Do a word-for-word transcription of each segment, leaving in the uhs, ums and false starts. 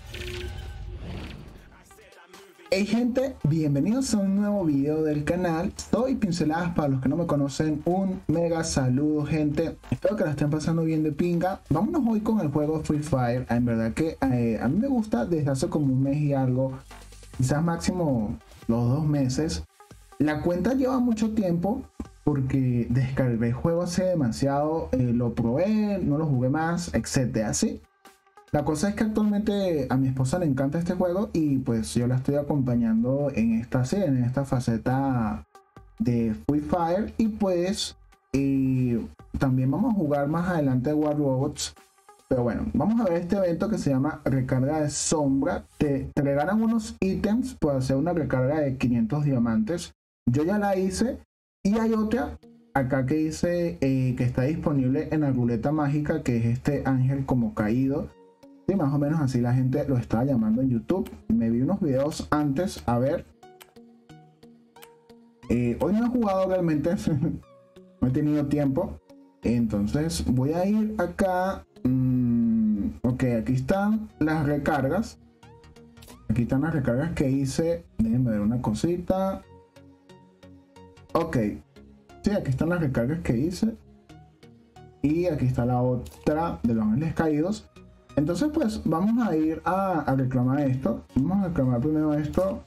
Hey gente, bienvenidos a un nuevo video del canal. Soy Pinceladas, para los que no me conocen, un mega saludo gente. Espero que la estén pasando bien de pinga. Vámonos hoy con el juego Free Fire. En verdad que eh, a mí me gusta desde hace como un mes y algo, quizás máximo los dos meses. La cuenta lleva mucho tiempo porque descargué el juego hace demasiado, eh, lo probé, no lo jugué más, etcétera. ¿Sí? La cosa es que actualmente a mi esposa le encanta este juego y pues yo la estoy acompañando en esta serie, en esta faceta de Free Fire, y pues eh, también vamos a jugar más adelante War Robots. Pero bueno, vamos a ver este evento que se llama recarga de sombra. Te, te regalan unos ítems por hacer una recarga de quinientos diamantes. Yo ya la hice y hay otra acá que dice eh, que está disponible en la ruleta mágica, que es este ángel como caído. Sí, más o menos así la gente lo estaba llamando en YouTube. Me vi unos videos antes, a ver. Eh, hoy no he jugado realmente, no he tenido tiempo. Entonces voy a ir acá. Mm, ok, aquí están las recargas. Aquí están las recargas que hice. Déjenme ver una cosita. Ok, sí, aquí están las recargas que hice. Y aquí está la otra de los ángeles caídos. Entonces pues vamos a ir a, a reclamar esto. Vamos a reclamar primero esto.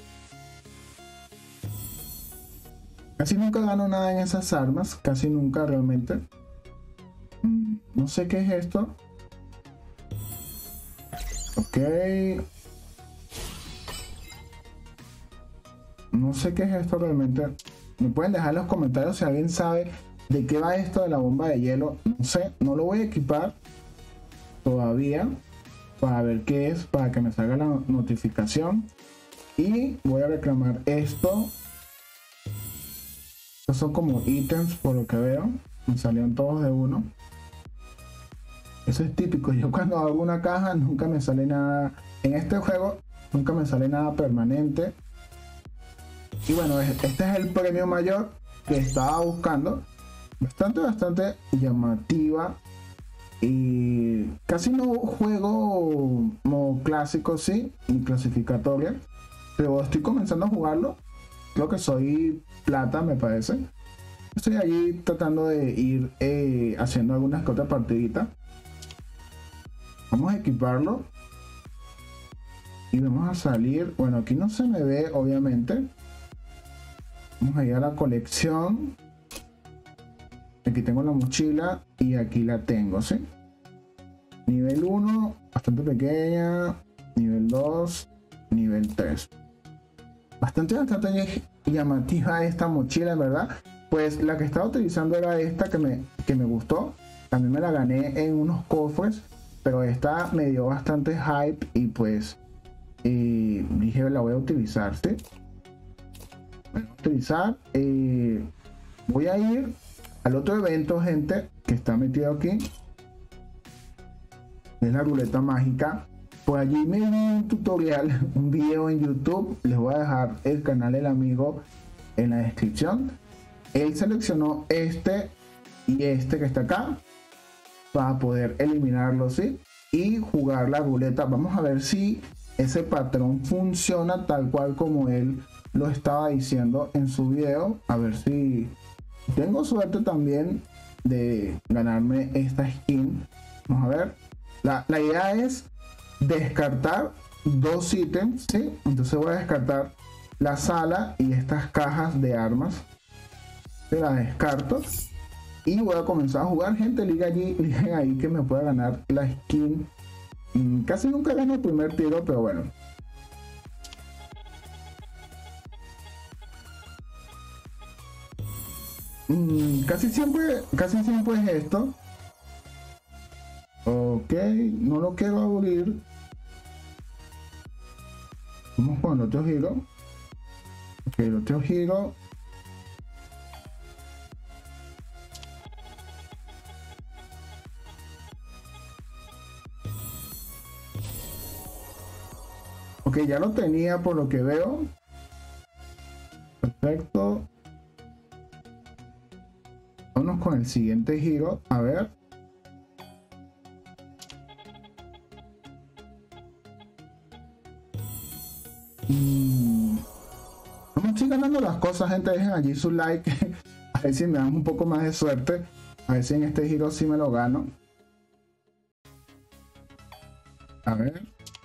Casi nunca gano nada en esas armas. Casi nunca realmente. No sé qué es esto. Ok. No sé qué es esto realmente. Me pueden dejar en los comentarios si alguien sabe de qué va esto de la bomba de hielo. No sé, no lo voy a equipar todavía para ver qué es, para que me salga la notificación. Y voy a reclamar esto. Estos son como ítems por lo que veo. Me salieron todos de uno. Eso es típico. Yo cuando hago una caja nunca me sale nada. En este juego nunca me sale nada permanente. Y bueno, este es el premio mayor que estaba buscando. Bastante, bastante llamativa. Y casi no juego modo clásico, sí, ni clasificatoria, pero estoy comenzando a jugarlo. Creo que soy plata, me parece. Estoy allí tratando de ir eh, haciendo algunas que otras partiditas. Vamos a equiparlo y vamos a salir. Bueno, aquí no se me ve obviamente. Vamos a ir a la colección. Aquí tengo la mochila y aquí la tengo, ¿sí? Nivel uno, bastante pequeña. Nivel dos, nivel tres. Bastante, bastante llamativa esta mochila, en verdad. Pues la que estaba utilizando era esta que me, que me gustó. También me la gané en unos cofres, pero esta me dio bastante hype y pues eh, dije la voy a utilizar, ¿sí? Voy a utilizar. Eh, voy a ir al otro evento, gente, que está metido aquí. Es la ruleta mágica. Por allí me vi un tutorial, un video en YouTube. Les voy a dejar el canal del amigo en la descripción. Él seleccionó este y este que está acá para poder eliminarlo, ¿sí? Y jugar la ruleta. Vamos a ver si ese patrón funciona tal cual como él lo estaba diciendo en su video. A ver si tengo suerte también de ganarme esta skin. Vamos a ver. La, la idea es descartar dos ítems, ¿sí? Entonces voy a descartar la sala y estas cajas de armas. Se las descarto. Y voy a comenzar a jugar. Gente, liga allí, liga ahí que me pueda ganar la skin. Mm, casi nunca gano el primer tiro, pero bueno. Mm, casi siempre, casi siempre es esto. Ok, no lo quiero abrir. Vamos con el otro giro. Ok, el otro giro. Ok, ya lo tenía por lo que veo. Perfecto. Vámonos con el siguiente giro. A ver. ganando las cosas, gente. Dejen allí su like. A ver si me dan un poco más de suerte. A ver si en este giro sí me lo gano. A ver.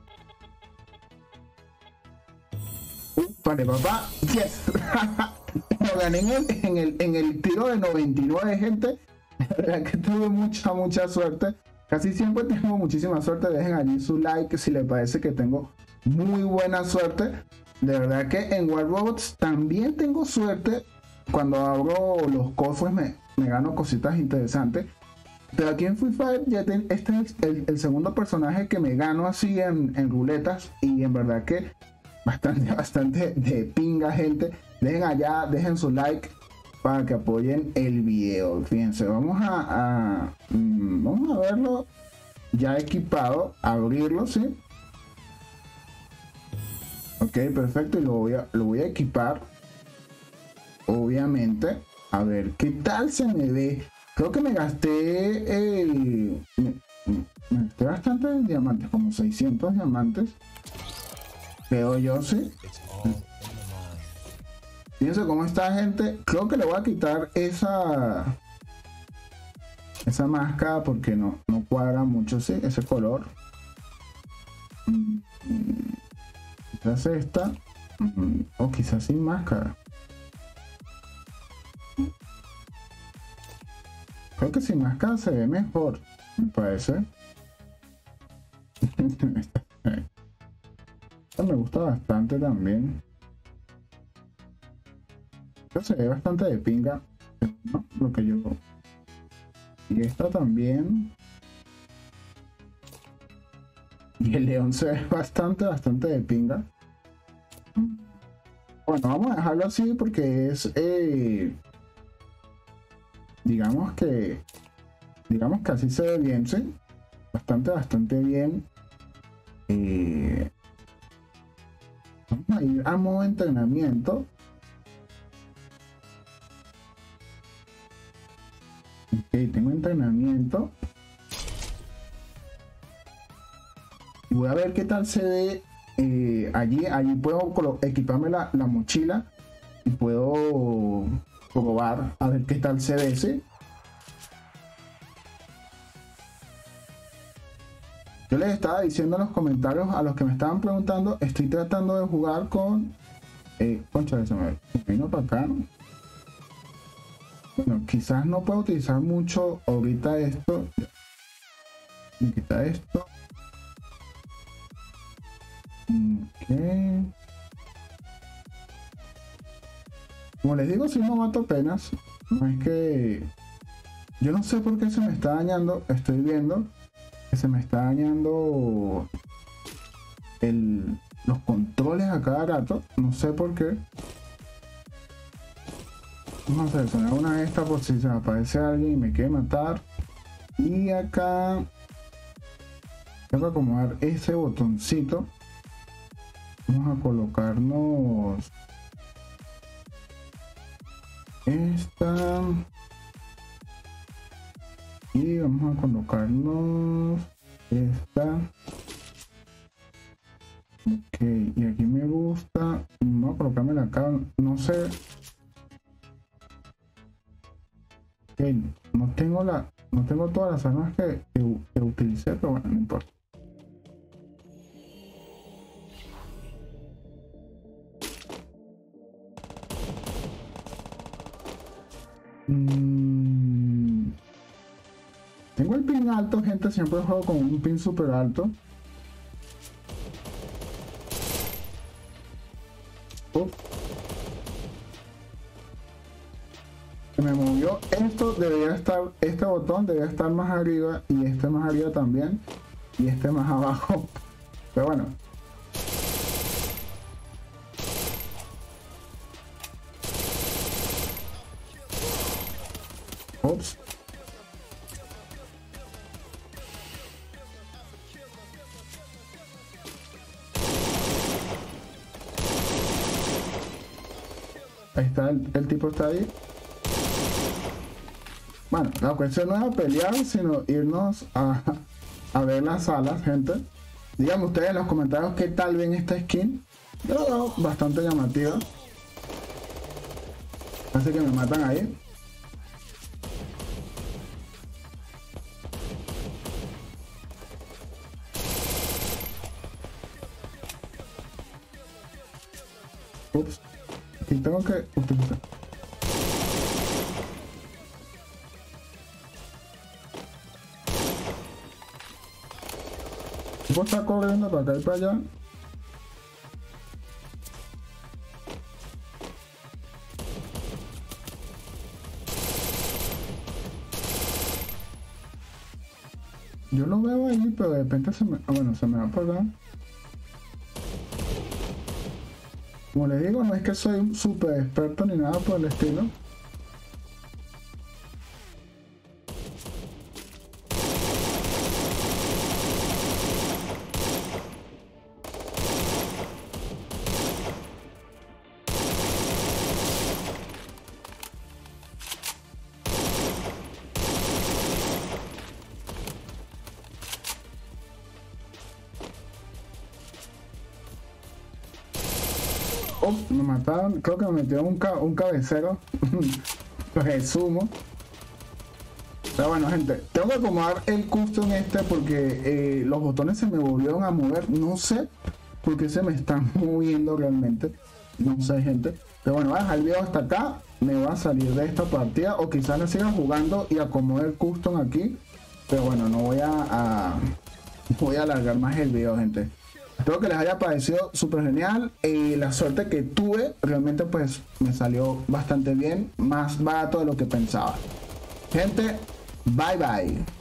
Vale, papá. Yes. Lo gané en el, en, el, en el tiro de noventa y nueve, gente. La verdad que tuve mucha, mucha suerte. Casi siempre tengo muchísima suerte. Dejen allí su like si les parece que tengo muy buena suerte. De verdad que en War Robots también tengo suerte. Cuando abro los cofres me, me gano cositas interesantes. Pero aquí en Free Fire ya ten, este es el, el segundo personaje que me gano así en, en ruletas. Y en verdad que bastante, bastante de pinga, gente. Dejen allá, dejen su like para que apoyen el video. Fíjense, vamos a, a mmm, vamos a verlo ya equipado, abrirlo, ¿sí? Ok, perfecto, y lo voy a, lo voy a equipar, obviamente, a ver qué tal se me ve. Creo que me gasté el, me, me gasté bastantes diamantes, como seiscientos diamantes, creo yo, sí. Fíjense cómo está, gente. Creo que le voy a quitar esa esa máscara porque no, no cuadra mucho, sí, ese color. Quizás esta, o quizás sin máscara. Creo que sin máscara se ve mejor, me parece. Esta me gusta bastante también. Se ve bastante de pinga, ¿no? Lo que yo. Y esta también. Y el león se ve bastante, bastante de pinga. Bueno, vamos a dejarlo así porque es. Eh, digamos que. Digamos que así se ve bien, ¿sí? Bastante, bastante bien. Eh, vamos a ir a modo entrenamiento. Ok, tengo entrenamiento. Y voy a ver qué tal se ve eh, allí. Allí puedo equiparme la, la mochila y puedo probar a ver qué tal se ve, ¿sí? Yo les estaba diciendo en los comentarios a los que me estaban preguntando, estoy tratando de jugar con... Eh, concha, se me vino para acá. Bueno, quizás no puedo utilizar mucho ahorita esto. Me quita esto. Ok. Como les digo, soy novato apenas. No es que... Yo no sé por qué se me está dañando. Estoy viendo que se me está dañando el, los controles a cada rato. No sé por qué. Vamos a seleccionar una de estas por si se me aparece alguien y me quiere matar. Y acá tengo que acomodar ese botoncito. Vamos a colocarnos esta. Y vamos a colocarnos esta. Ok, y aquí me gusta. Vamos a colocármela acá. No sé. Okay, no tengo la, no tengo todas las armas que, que, que utilicé, pero bueno, no importa. Mm, tengo el pin alto, gente, siempre juego con un pin super alto. Uf. Me movió esto, debería estar, este botón debería estar más arriba y este más arriba también y este más abajo, pero bueno. Ups. Ahí está, el, el tipo está ahí. Bueno, la cuestión no es pelear, sino irnos a, a ver las salas, gente. Díganme ustedes en los comentarios qué tal ven esta skin. Yo la veo bastante llamativa. Así que me matan ahí. Ups. Aquí tengo que utilizar. Tipo está corriendo para acá y para allá. Yo lo veo ahí, pero de repente se me... Ah, bueno, se me va para acá. Como les digo, no es que soy un súper experto ni nada por el estilo. Oh, me mataron, creo que me metieron un, ca un cabecero. Resumo. Pero bueno, gente, tengo que acomodar el custom este porque eh, los botones se me volvieron a mover. No sé por qué se me están moviendo realmente. No sé, gente. Pero bueno, voy a dejar el video hasta acá. Me voy a salir de esta partida. O quizás la siga jugando y acomode el custom aquí. Pero bueno, no voy a, a... voy a alargar más el video, gente. Espero que les haya parecido súper genial. Y la suerte que tuve realmente pues me salió bastante bien. Más barato de lo que pensaba. Gente, bye bye.